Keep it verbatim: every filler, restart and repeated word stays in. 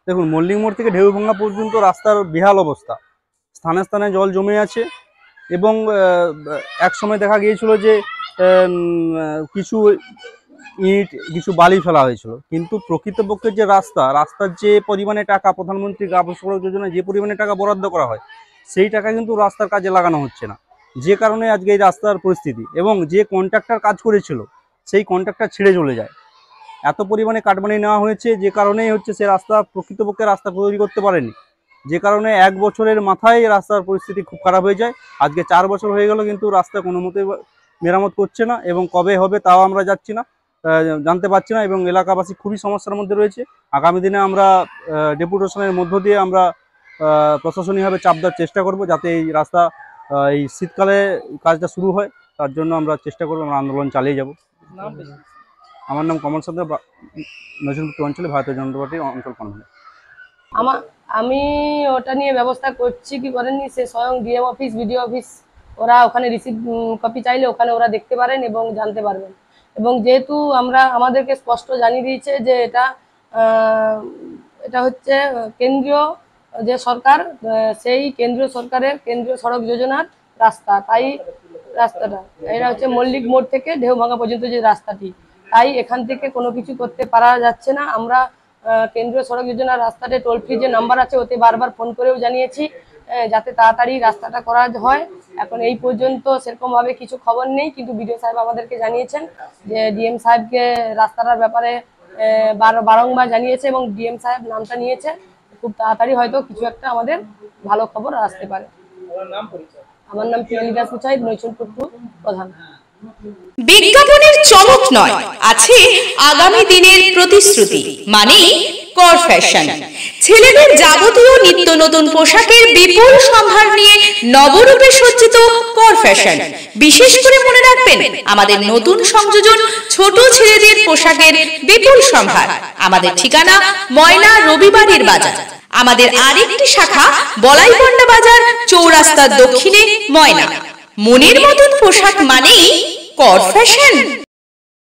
দেখুন, মল্লিক মোড় থেকে ঢেউভাঙ্গা পর্যন্ত রাস্তার বেহাল অবস্থা, স্থানে স্থানে জল জমে আছে এবং এক সময় দেখা গিয়েছিল যে কিছু ইট কিছু বালি ফেলা হয়েছিল, কিন্তু প্রকৃতপক্ষে যে রাস্তা রাস্তার যে পরিমাণে টাকা প্রধানমন্ত্রী গ্রাম সড়ক যোজনায় যে পরিমাণে টাকা বরাদ্দ করা হয় সেই টাকা কিন্তু রাস্তার কাজে লাগানো হচ্ছে না, যে কারণে আজকে এই রাস্তার পরিস্থিতি। এবং যে কন্ট্রাক্টর কাজ করেছিল সেই কন্ট্রাক্টর ছেড়ে চলে যায়, এত পরিমাণে কাটমানি নেওয়া হয়েছে যে কারণেই হচ্ছে সে রাস্তা প্রকৃতপক্ষে রাস্তা তৈরি করতে পারেনি, যে কারণে এক বছরের মাথায় রাস্তার পরিস্থিতি খুব খারাপ হয়ে যায়। আজকে চার বছর হয়ে গেল কিন্তু রাস্তা কোনো মতে মেরামত করছে না, এবং কবে হবে তাও আমরা যাচ্ছি না, জানতে পারছি না, এবং এলাকাবাসী খুবই সমস্যার মধ্যে রয়েছে। আগামী দিনে আমরা ডেপুটেশনের মধ্য দিয়ে আমরা প্রশাসনিকভাবে চাপ দেওয়ার চেষ্টা করব যাতে এই রাস্তা এই শীতকালে কাজটা শুরু হয়, তার জন্য আমরা চেষ্টা করব, আমরা আন্দোলন চালিয়ে যাব। আমার নাম কমল সর্দার, নজরুলপুর অঞ্চলে ভারতীয় জনতা পার্টির অঞ্চল কনভেনর। আমার আমি ওটা নিয়ে ব্যবস্থা করছি কি করেননি, সে স্বয়ং ডিএম অফিস বিডিও অফিস ওরা ওখানে রিসিভ কপি চাইলে ওখানে ওরা দেখতে পারেন এবং জানতে পারবেন। এবং যেহেতু আমরা আমাদেরকে স্পষ্ট জানিয়ে দিয়েছে যে এটা এটা হচ্ছে কেন্দ্রীয় যে সরকার, সেই কেন্দ্রীয় সরকারের কেন্দ্রীয় সড়ক যোজনার রাস্তা, তাই রাস্তাটা এটা হচ্ছে মল্লিক মোড় থেকে ঢেউভাঙ্গা পর্যন্ত যে রাস্তাটি, তাই এখান থেকে কোনো কিছু করতে পারা যাচ্ছে না। আমরা কেন্দ্রীয় সড়ক যোজনার রাস্তাতে টোল ফ্রি যে নাম্বার আছে ওতে বারবার ফোন করেও জানিয়েছি যাতে তাড়াতাড়ি রাস্তাটা করা হয়। এখন এই পর্যন্ত সেরকমভাবে কিছু খবর নেই, কিন্তু বিডিও সাহেব আমাদেরকে জানিয়েছেন যে ডিএম সাহেবকে রাস্তাটার ব্যাপারে বারংবার জানিয়েছে এবং ডিএম সাহেব নামটা নিয়েছে, খুব তাড়াতাড়ি হয়তো কিছু একটা আমাদের ভালো খবর আসতে পারে। আমার নাম পিয়ালি দাস মুচাহিদ, নৈচুলপুর প্রধান। বিজ্ঞাপনের চমক নয়, আছে আগামী দিনের প্রতিশ্রুতি, মানে কর ফ্যাশন। ছেলেদের যাবতীয় নিত্য নতুন পোশাকের বিপুল সম্ভার নিয়ে নবরূপে সজ্জিত কর ফ্যাশন। বিশেষ করে মনে রাখবেন, আমাদের নতুন সংযোজন ছোট ছেলেদের পোশাকের বিপুল সম্ভার। আমাদের ঠিকানা ময়না রবিবারের বাজার। আমাদের আরেকটি শাখা বলাইপন্ডা বাজার, চৌরাস্তার দক্ষিণে ময়না। মনের মতন পোশাক মানেই কর ফ্যাশন।